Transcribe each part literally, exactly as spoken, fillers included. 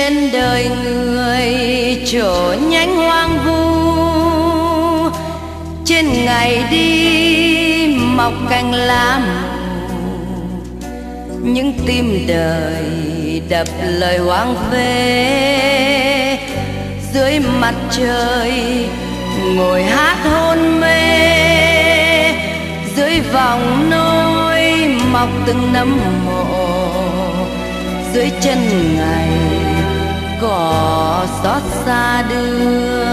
trên đời người trổ nhánh hoang vu, trên ngày đi mọc cành lá mù, những tim đời đập lời hoang phế, dưới mặt trời ngồi hát hôn mê, dưới vòng nôi mọc từng nấm mộ, dưới chân ngày cỏ xót xa đưa.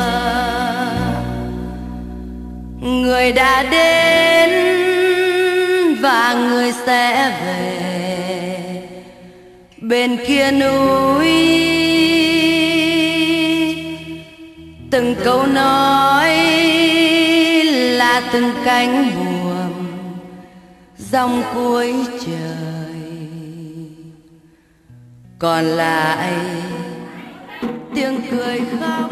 Người đã đến và người sẽ về bên kia núi, từng câu nói là từng cánh buồm dòng cuối trời, còn lại tiếng cười khóc.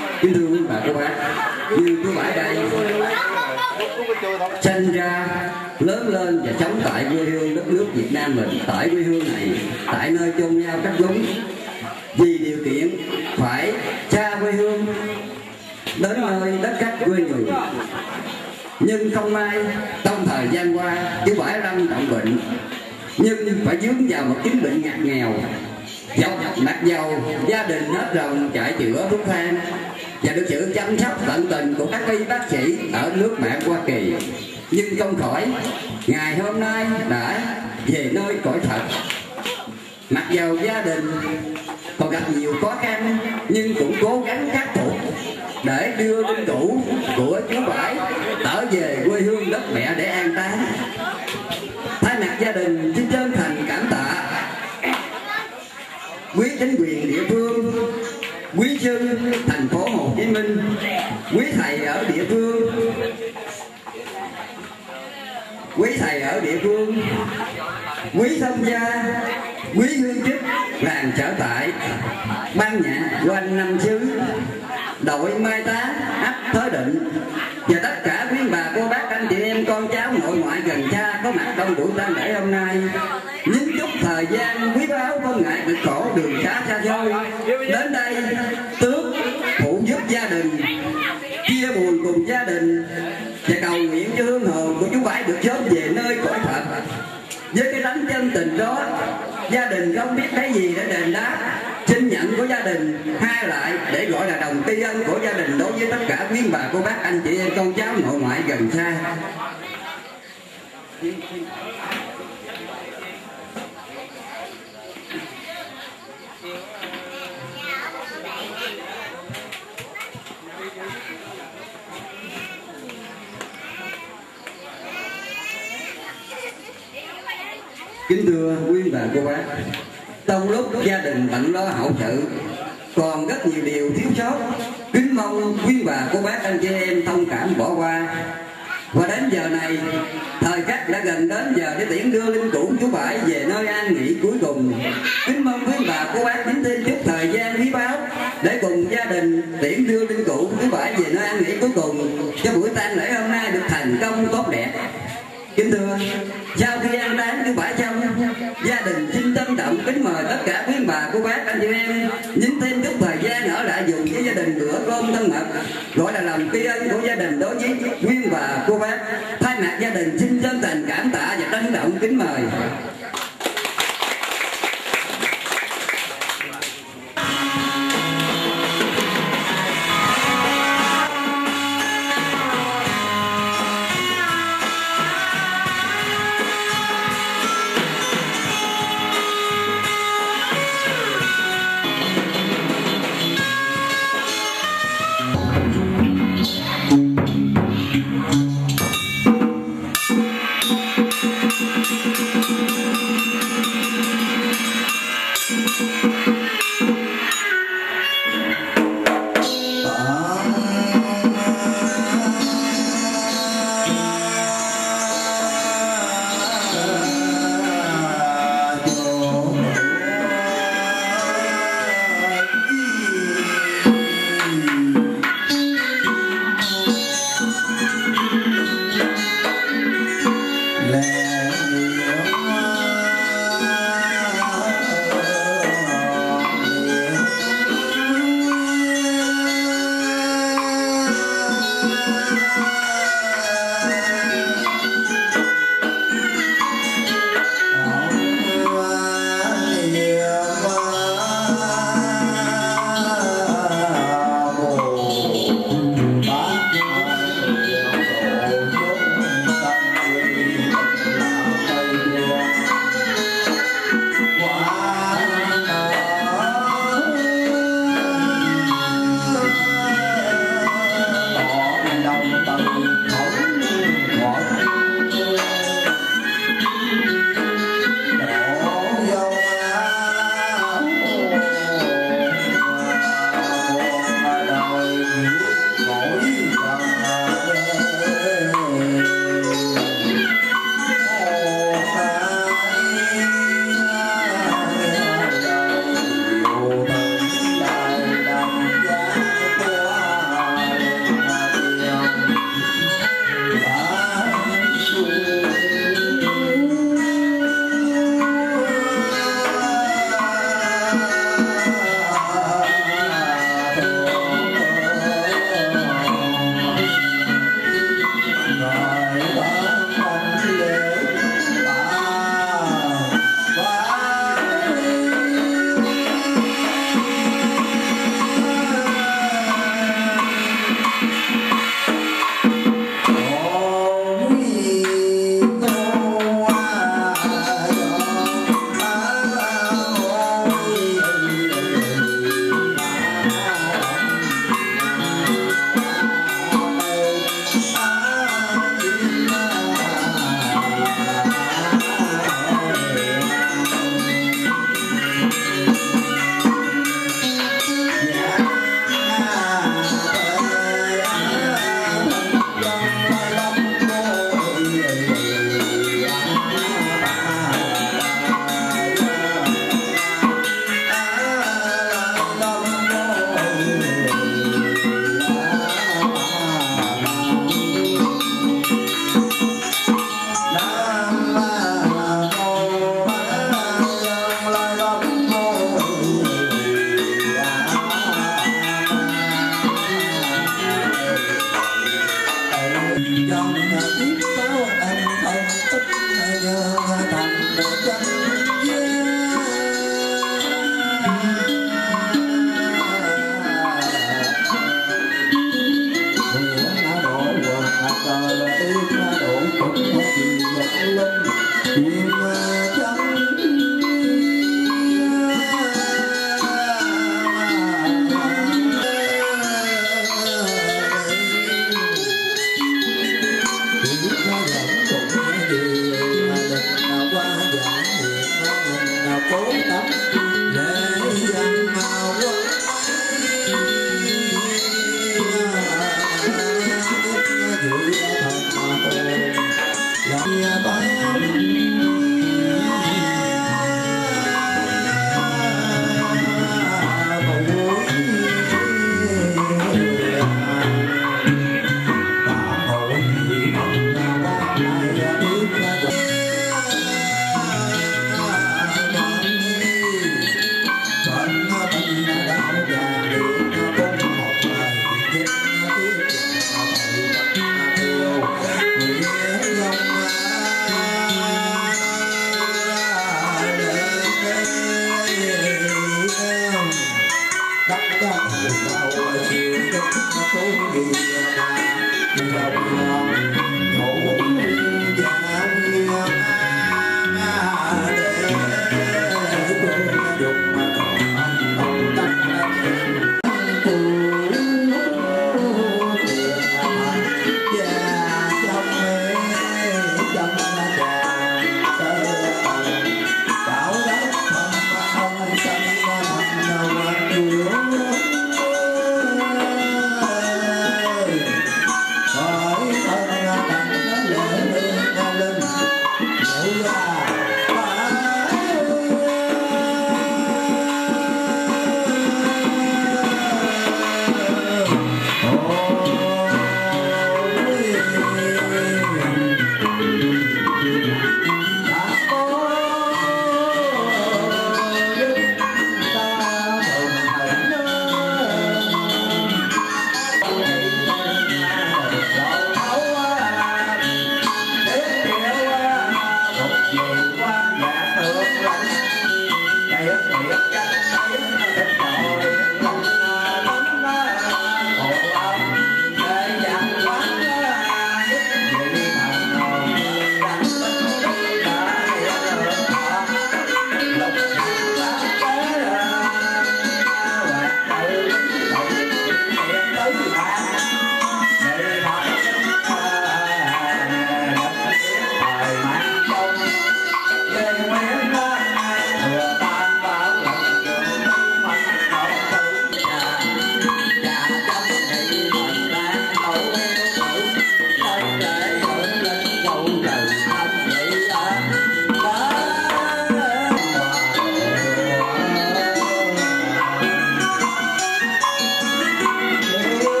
Kính thưa quý bà cô bác, như chú Bãi đây sinh ra lớn lên và sống tại quê hương đất nước Việt Nam mình, tại quê hương này, tại nơi chôn nhau cắt đúng, vì điều kiện phải xa quê hương đến nơi đất khách quê người. Nhưng không may trong thời gian qua chú Bãi lâm trọng bệnh, nhưng phải vướng vào một chứng bệnh ngặt nghèo. Dọc mặc dầu gia đình hết rồng chạy chữa thuốc thang và được sự chăm sóc tận tình của các y bác sĩ ở nước bạn Hoa Kỳ, nhưng không khỏi, ngày hôm nay đã về nơi cõi thật. Mặc dầu gia đình còn gặp nhiều khó khăn nhưng cũng cố gắng khắc phục để đưa linh cữu của chú Bãi trở về quê hương đất mẹ để an táng. Thay mặt gia đình xin chân thành cảm tạ quý chính quyền địa phương, quý sư thành phố Hồ Chí Minh, quý thầy ở địa phương, quý thầy ở địa phương, quý thông gia, quý hương chức làng sở tại, ban nhạc quanh năm xứ, đội mai táng ấp Thới Định và tất cả quý bà cô bác anh chị em con cháu nội ngoại gần xa có mặt trong buổi tang lễ hôm nay. Những chút thời gian quý báu không ngại cực khổ đường xa xa xôi đến đây tước phụ giúp gia đình, chia buồn cùng gia đình và cầu nguyện cho hương hồn của chú Bãi được sớm về nơi cõi Phật. Với cái tấm chân tình đó, gia đình không biết cái gì để đền đáp xin nhận của gia đình, hai lại để gọi là đồng tri ân của gia đình đối với tất cả quý bà cô bác anh chị em con cháu nội ngoại gần xa. Kính thưa quý bà cô bác, trong lúc gia đình bận lo hậu sự còn rất nhiều điều thiếu sót, kính mong quý bà cô bác anh chị em thông cảm bỏ qua. Và đến giờ này, thời khắc đã gần đến giờ để tiễn đưa linh cữu chú Bãi về nơi an nghỉ cuối cùng. Kính mong quý bà cô bác tính thêm chút thời gian quý báu để cùng gia đình tiễn đưa linh cữu chú Bãi về nơi an nghỉ cuối cùng cho buổi tang lễ hôm nay được thành công tốt đẹp. Kính thưa, sau khi an táng chú Bãi xong, gia đình xin trân trọng kính mời tất cả quý bà cô bác anh chị em nhín thêm chút thời gian ở lại dùng với gia đình bữa cơm thân mật, gọi là lòng tri ân của gia đình đối với quý bà cô bác. Thay mặt gia đình xin chân thành cảm tạ và trân trọng kính mời. Thank you.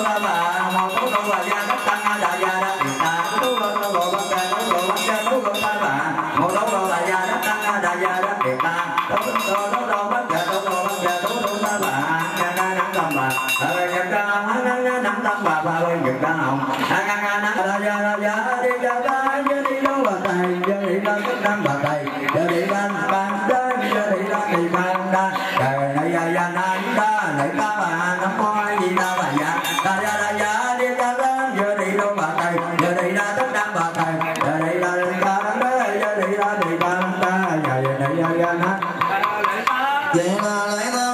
ta bà mô tố tố bà gia đất tăng đại gia đất việt ta tố tố tố tố bắc ca tố tố bắc ca tố tố ta bà mô tố tố bà gia đất tăng đại gia đất việt ta tố tố tố tố bắc ca tố tố bắc ca tố tố ta bà nga nga nắm tâm bà nga nga nga nga nắm tâm bà ba bên việt ta hồng nga nga nắm đại gia đại gia đi gia gia đi đâu bà thầy gia đi đâu tất năm bà thầy gia đi ban ban đến gia đi đâu thì ban đa trời này gia gia nan đa này ta bà nắm môi gì ta bà gia đại gia đại gia đi gia gia gia đi đâu bà thầy gia đi đâu tất năm bà thầy gia đi đâu thì ban đa gia đi đâu thì ban đa gia đi này gia gia nan vậy là lại ta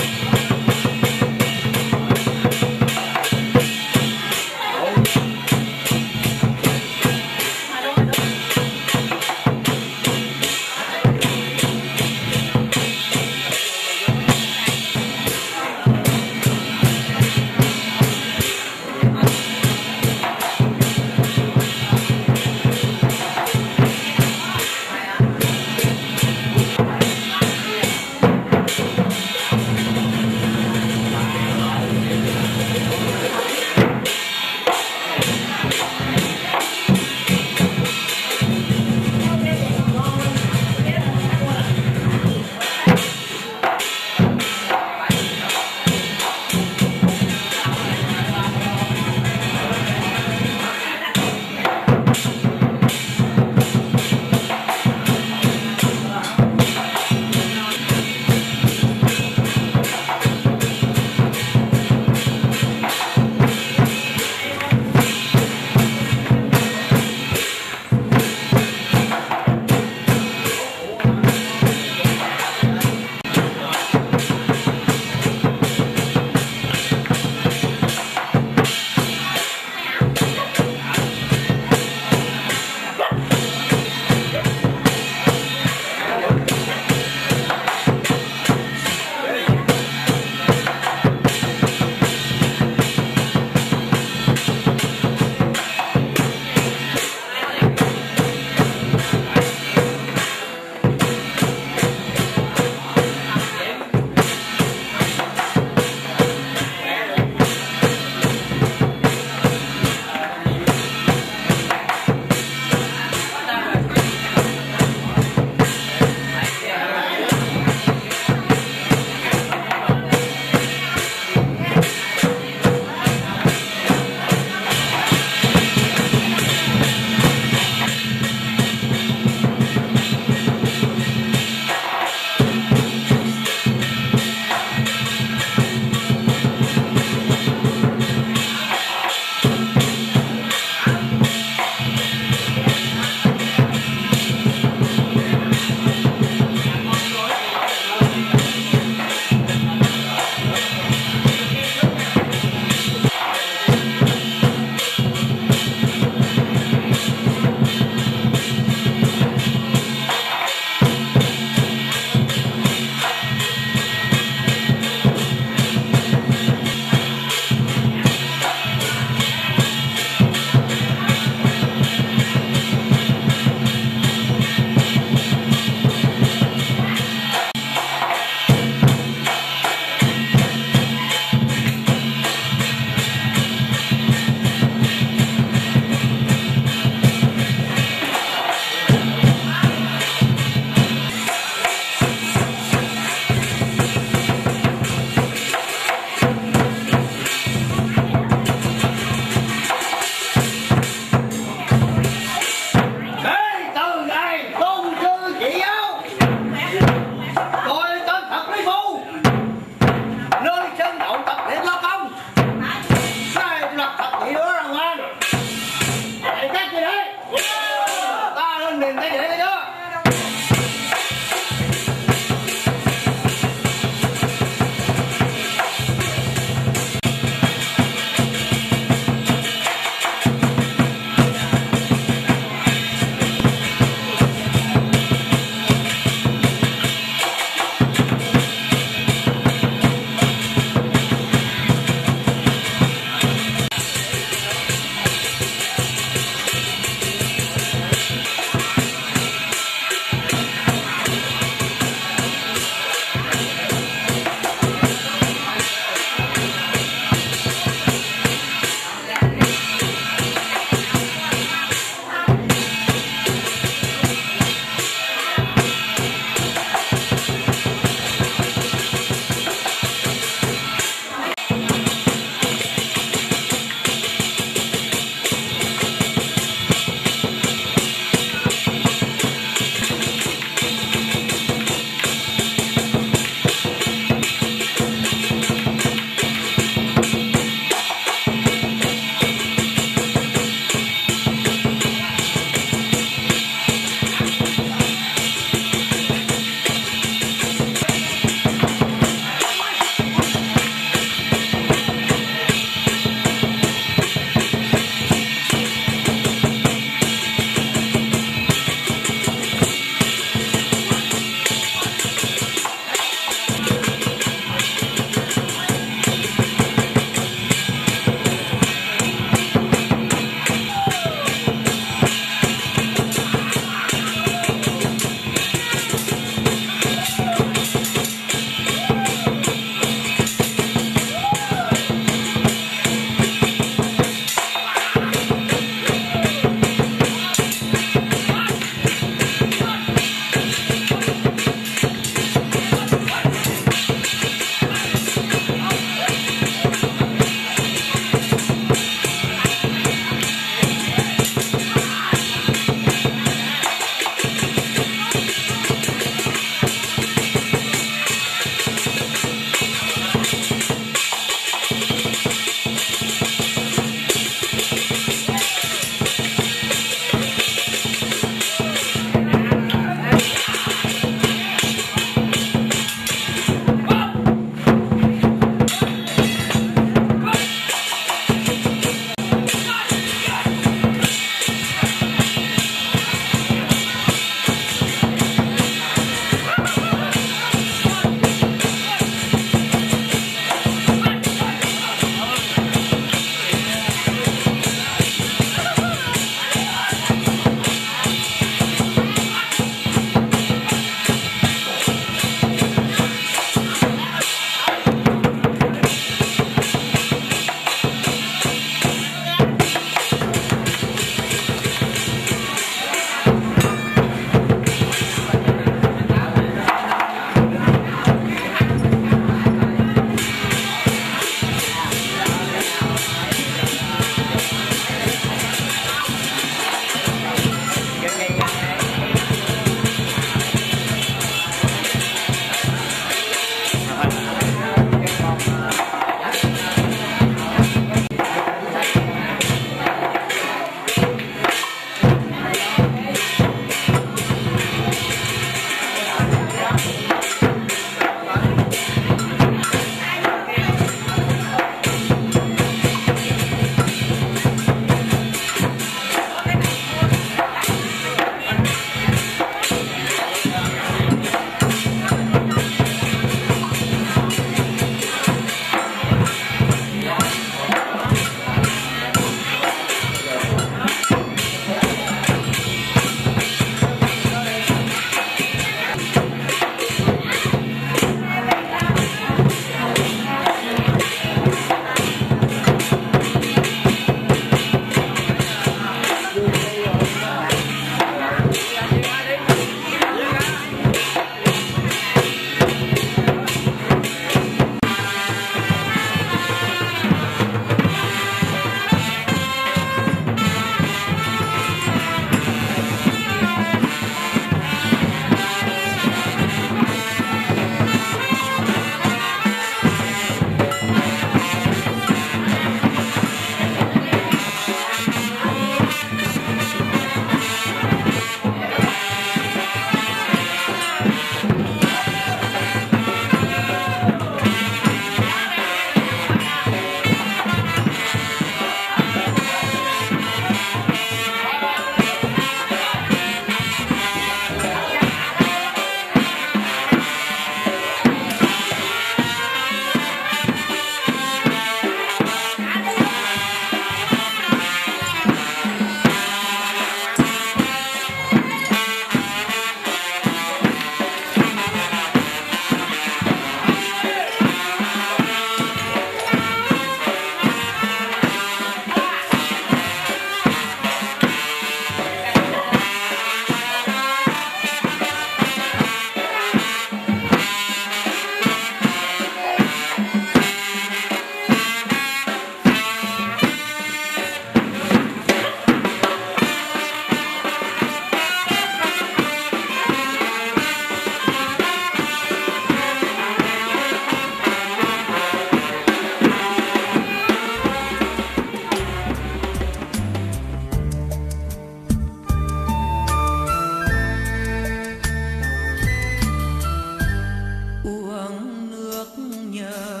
nhớ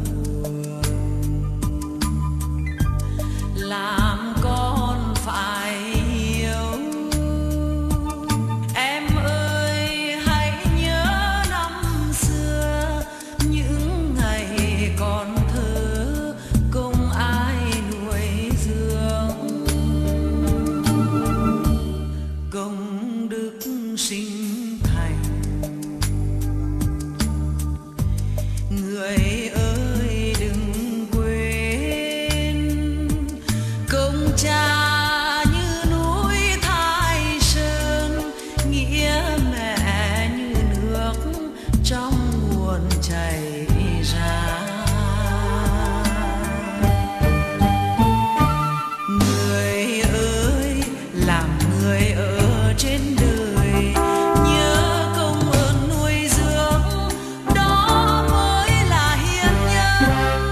làm con phải hiểu. Em ơi hãy nhớ năm xưa những ngày còn thơ cùng ai nuôi dưỡng, công đức sinh thành. Người ơi đừng quên công cha như núi Thái Sơn, nghĩa mẹ như nước trong nguồn chảy ra. Người ơi làm người ở trên đời, nhớ công ơn nuôi dưỡng, đó mới là hiền nhân.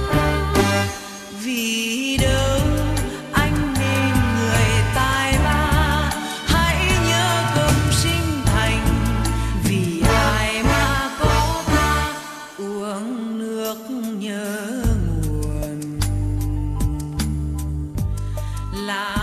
Vì đâu anh nên người tài ba, hãy nhớ công sinh thành. Vì ai mà có ta uống nước nhớ nguồn là